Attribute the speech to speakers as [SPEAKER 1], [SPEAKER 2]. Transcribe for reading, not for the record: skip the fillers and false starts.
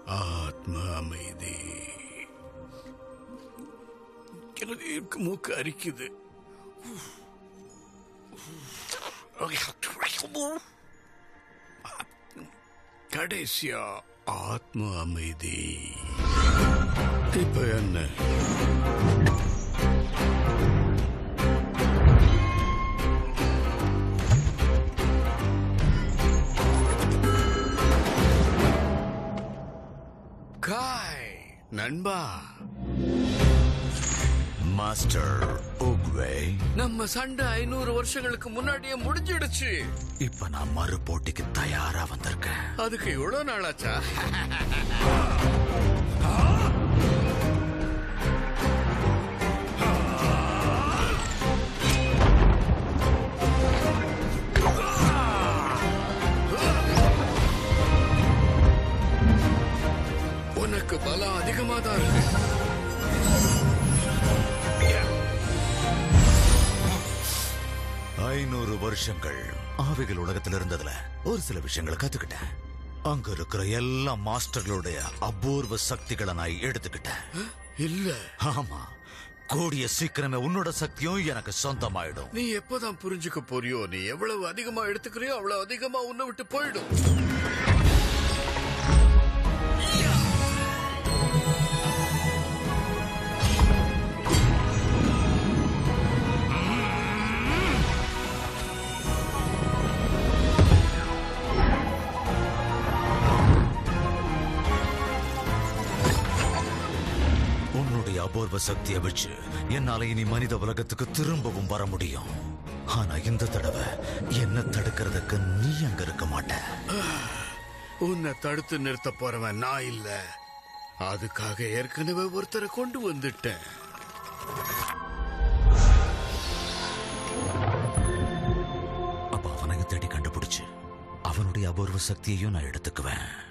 [SPEAKER 1] ஆத்ம அமைதி. மூக்கு அரிக்குது. கடைசியா ஆத்ம அமைதி. இப்ப என்ன? காய் நண்பா.
[SPEAKER 2] மாஸ்டர் உக்வே,
[SPEAKER 1] நம்ம சண்டை 500 வருஷங்களுக்கு முன்னாடியே முடிஞ்சிடுச்சு.
[SPEAKER 2] இப்ப நான் மறு போட்டிக்கு தயாரா வந்திருக்கேன்.
[SPEAKER 1] அதுக்கு எவ்வளவு நாளாச்சா? உனக்கு பலம் அதிகமா தான் இருக்கு.
[SPEAKER 2] 500 வருஷங்கள் ஆவிகள் உலகத்தில் இருந்ததுல ஒரு சில விஷயங்களை கத்துக்கிட்டேன். அங்க இருக்கிற எல்லா மாஸ்டர்களுடைய அபூர்வ சக்திகளை நான் எடுத்துக்கிட்டேன்.
[SPEAKER 1] இல்ல.
[SPEAKER 2] ஆமா, கூடிய சீக்கிரமே உன்னோட சக்தியும் எனக்கு சொந்தமாயிடும்.
[SPEAKER 1] நீ எப்பதான் புரிஞ்சுக்க போறியோ? நீ எவ்வளவு அதிகமா எடுத்துக்கிறியோ அவ்வளவு அதிகமா உன்னை விட்டு போயிடும்.
[SPEAKER 2] அபூர்வ சக்தியை வச்சு என்னால இனி மனித உலகத்துக்கு திரும்பவும் வர முடியும். ஆனா இந்த தடவை என்ன தடுக்கிறதுக்கு நீ அங்க இருக்க மாட்ட.
[SPEAKER 1] உன்னை தடுத்து நிறுத்த போறவன் நான் இல்ல. அதுக்காக ஏற்கனவே ஒருத்தரை கொண்டு வந்துட்டேன்.
[SPEAKER 2] அப்ப அவனையும் தேடி கண்டுபிடிச்சு அவனுடைய அபூர்வ சக்தியையும் நான் எடுத்துக்குவேன்.